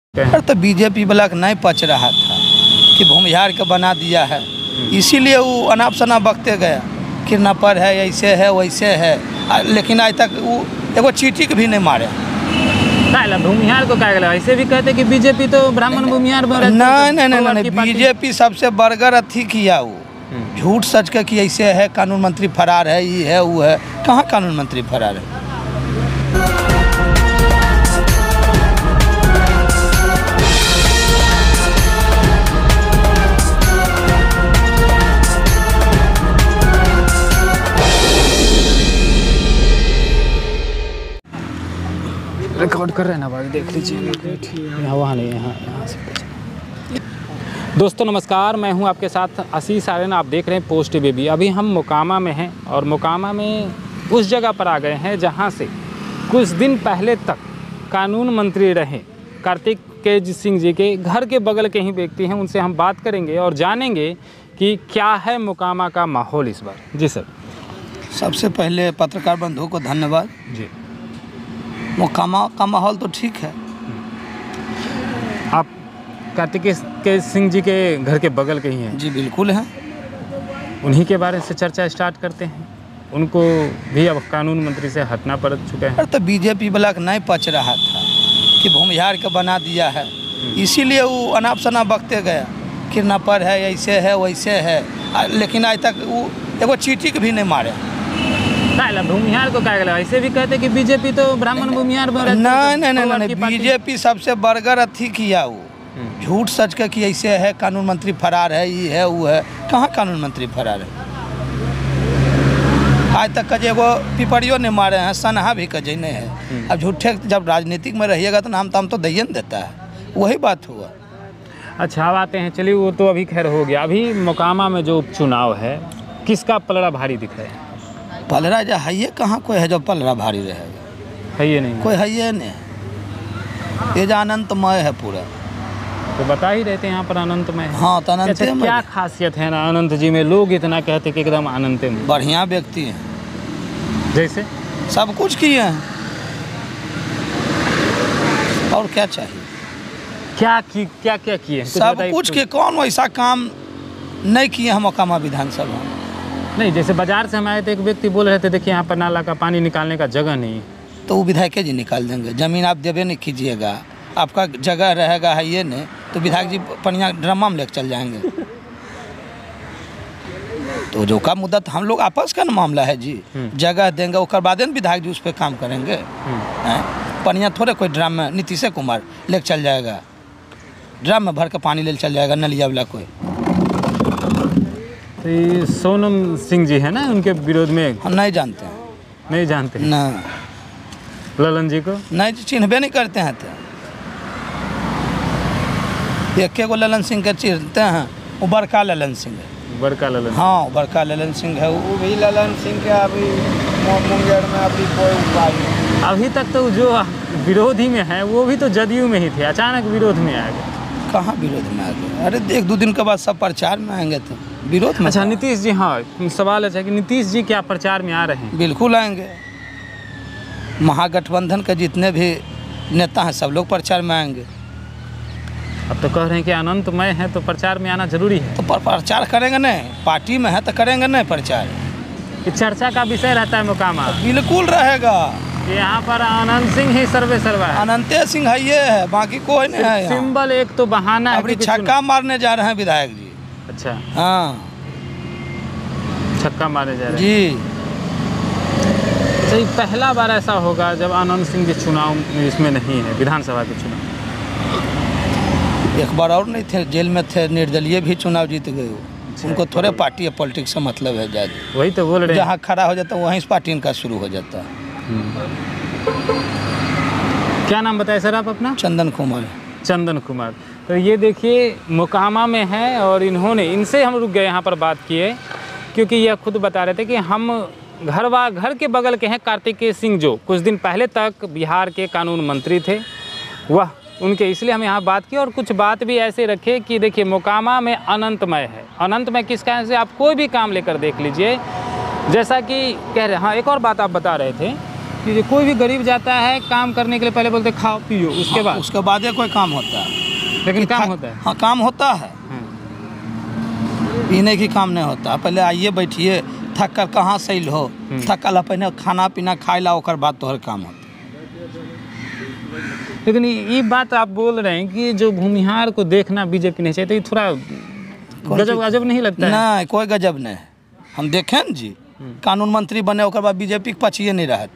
तो बीजेपी वाला नहीं पच रहा था कि भूमिहार के बना दिया है, इसीलिए वो अनाप शनाप बकते गया किडनैपर है, ऐसे है वैसे है, लेकिन आज तक वो एगो चीटी भी नहीं मारे। भूमिहार को क्या गया? ऐसे भी कहते कि बीजेपी तो ब्राह्मण भूमिहार नहीं, बीजेपी सबसे बरगर अथी किया वो झूठ सच के कि ऐसे है, कानून मंत्री फरार है, ये है वो है। कहाँ कानून मंत्री फरार है? रिकॉर्ड कर रहे हैं ना, बात देख लीजिए। वहाँ नहीं, यहाँ से। दोस्तों नमस्कार, मैं हूं आपके साथ आशीष आर्यन। आप देख रहे हैं पोस्ट बेबी। अभी हम मोकामा में हैं और मोकामा में उस जगह पर आ गए हैं जहां से कुछ दिन पहले तक कानून मंत्री रहे कार्तिकेय सिंह जी के घर के बगल के ही व्यक्ति हैं। उनसे हम बात करेंगे और जानेंगे कि क्या है मोकामा का माहौल इस बार। जी सर। सबसे पहले पत्रकार बंधुओं को धन्यवाद जी। मोकामा का माहौल तो ठीक है। आप कार्तिकेय सिंह जी के घर के बगल के ही हैं? जी बिल्कुल हैं। उन्हीं के बारे से चर्चा स्टार्ट करते हैं। उनको भी अब कानून मंत्री से हटना पड़ चुका है। तो बीजेपी वाला नहीं पच रहा था कि भूमिहार के बना दिया है, इसीलिए वो अनाप शनाप बकते गया किडनैपर है, ऐसे है वैसे है, लेकिन आज तक वो एगो चीटी भी नहीं मारे। भूमिहार को क्या गया? ऐसे भी कहते कि बीजेपी तो ब्राह्मण भूमिहार नहीं, बीजेपी सबसे बरगर अथी किया वो झूठ सच के कि ऐसे है, कानून मंत्री फरार है, ये है वो है। कहाँ कानून मंत्री फरार है? आज तक कजे एगो पिपरियो नहीं मारे हैं, सनहा भी कजे नहीं है। अब झूठे जब राजनीतिक में रहिएगा तो नाम ताम तो दे न देता है, वही बात हुआ। अच्छा अब आते हैं, चलिए वो तो अभी खैर हो गया। अभी मोकामा में जो उपचुनाव है किसका पलड़ा भारी दिख रहा है? पलड़ा जो है ये कहाँ कोई है जो पलड़ा भारी रहेगा? है ये नहीं, कोई है ये नहीं। ये जो अनंतमय है पूरा, तो बता ही रहते हैं यहाँ पर अनंतमय है। हाँ तो अनंत अच्छा, क्या खासियत है ना अनंत जी में? लोग इतना कहते कि एकदम अनंतमय। बढ़िया व्यक्ति हैं, जैसे सब कुछ किए हैं, और क्या चाहिए? क्या किए? सब कुछ के। कौन वैसा काम नहीं किए हम मोकामा विधानसभा? नहीं, जैसे बाजार से हम आए थे, एक व्यक्ति बोल रहे थे देखिए यहाँ पर नाला का पानी निकालने का जगह नहीं। तो वो विधायक जी निकाल देंगे। ज़मीन आप देवे नहीं कीजिएगा, आपका जगह रहेगा है ये नहीं, तो विधायक जी पनिया ड्रामा में लेकर चल जाएंगे। तो जो का मुद्दा हम लोग आपस का ना मामला है जी, जगह देंगे उसके बाद विधायक जी उस पर काम करेंगे। पनिया थोड़े कोई ड्राम में नीतीश कुमार लेकर चल जाएगा, ड्राम में भर के पानी ले चल जाएगा नलिया वाला कोई। तो सोनम सिंह जी है ना, उनके विरोध में हम नहीं जानते हैं। नहीं जानते हैं ना। ललन जी को नहीं, चिन्हबे नहीं करते हैं। तो एक को ललन सिंह के चिन्हते हैं, वो बड़का ललन सिंह है। बड़का ललन? हाँ बड़का ललन सिंह है। वो भी ललन सिंह के अभी मुंगेर में अभी कोई उपाय नहीं। अभी तक तो जो विरोधी में है वो भी तो जदयू में ही थे, अचानक विरोध में आ गए। कहाँ विरोध में आ गए? अरे एक दो दिन के बाद सब प्रचार में आएंगे तो विरोध में। अच्छा नीतीश जी, हाँ सवाल है कि नीतीश जी क्या प्रचार में आ रहे हैं? बिल्कुल आएंगे। महागठबंधन के जितने भी नेता हैं सब लोग प्रचार में आएंगे। अब तो कह रहे हैं कि अनंतमय है तो प्रचार में आना जरूरी है। तो प्रचार करेंगे नहीं, पार्टी में है तो करेंगे नहीं प्रचार। ये चर्चा का विषय रहता है मोकामा। बिल्कुल रहेगा। यहाँ पर अनंत सिंह ही सर्वे सर्वा है। अनंते सिंह है ये है, बाकी कोई नहीं है। सिंबल एक तो बहाना है। छक्का मारने जा रहे हैं विधायक जी। अच्छा हाँ, छक्का मारने जा रहे हैं जी। सही, पहला बार ऐसा होगा जब अनंत सिंह जी चुनाव इसमें नहीं है, विधानसभा के चुनाव। एक बार और नहीं थे, जेल में थे, निर्दलीय भी चुनाव जीत गए वो। उनको थोड़े पार्टी या पॉलिटिक्स से मतलब है ज़्यादा। वही तो बोल रहे हैं, जहाँ खड़ा हो जाता है वहीं से पार्टी इनका शुरू हो जाता है। क्या नाम बताए सर आप अपना? चंदन कुमार। चंदन कुमार। तो ये देखिए मोकामा में है और इनसे हम रुक गए यहाँ पर बात किए, क्योंकि यह खुद बता रहे थे कि हम घर के बगल के हैं कार्तिकेय सिंह, जो कुछ दिन पहले तक बिहार के कानून मंत्री थे। वह उनके इसलिए हम यहाँ बात की और कुछ बात भी ऐसे रखे कि देखिए मोकामा में अनंतमय है। अनंतमय किस कारण से? आप कोई भी काम लेकर देख लीजिए, जैसा कि कह रहे। हाँ, एक और बात आप बता रहे थे कि जो कोई भी गरीब जाता है काम करने के लिए पहले बोलते खाओ पियो, उसके बाद उसके बाद कोई काम होता है, लेकिन काम होता है। हाँ काम होता है, ये नहीं कि काम नहीं होता। पहले आइए बैठिए, थक कर कहाँ सैल हो, थकल पहले खाना पीना खाए ला, ओकर बाद तोहर काम होता। लेकिन ये बात आप बोल रहे हैं कि जो भूमिहार को देखना बीजेपी नहीं चाहिए, तो ये थोड़ा गजब अजब नहीं लगता है? नहीं, कोई गजब नहीं। हम देखें न जी, कानून मंत्री बने ओकर बाद बीजेपी के पछिए नहीं रहत,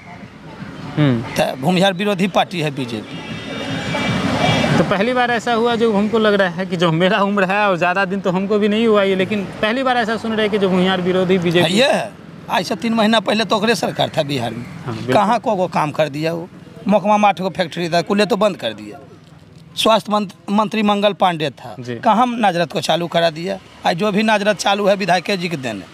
तो भूमिहार विरोधी पार्टी है बीजेपी। तो पहली बार ऐसा हुआ जो हमको लग रहा है कि जो मेरा उम्र है और ज़्यादा दिन तो हमको भी नहीं हुआ ये, लेकिन पहली बार ऐसा सुन रहे हैं कि जो भूमिहार विरोधी बीजेपी ये है। आज से 3 महीना पहले तो ओकरे सरकार था बिहार में। हाँ, कहाँ को काम कर दिया वो, मोकमा में 8 गो फैक्ट्री था, कुल्ले तो बंद कर दिया। स्वास्थ्य मंत्री मंगल पांडे था, कहाँ नाजरत को चालू करा दिया। आज जो भी नाजरत चालू है विधायक जी के देने।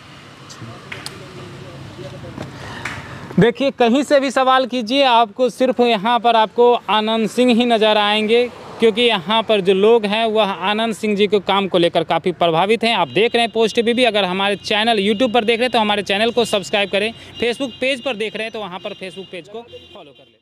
देखिए कहीं से भी सवाल कीजिए, आपको सिर्फ यहाँ पर आपको आनंद सिंह ही नज़र आएंगे, क्योंकि यहाँ पर जो लोग हैं वह आनंद सिंह जी के काम को लेकर काफ़ी प्रभावित हैं। आप देख रहे हैं पोस्ट टीवी। अगर हमारे चैनल यूट्यूब पर देख रहे हैं तो हमारे चैनल को सब्सक्राइब करें, फेसबुक पेज पर देख रहे हैं तो वहाँ पर फेसबुक पेज को फॉलो कर लें।